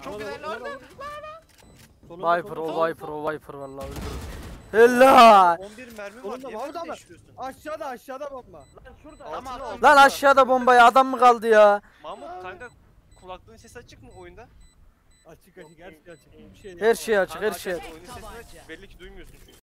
Çok güzel orada. Viper Viper vallahi öldürür. Helal. 11 mermi var. Oğlum, Niye orada böyle mı? değişiyorsun? Aşağıda bomba. Lan şurada. Tamam, Altına- Lan aşağıda bombaya adam mı kaldı ya? Mahmut kanka kulaklığın sesi açık mı oyunda? Açık her şey açık. Bir şey Her şey açık, her Kanka, şey. açık, oyunun sesini aç. Belli ki duymuyorsun çünkü.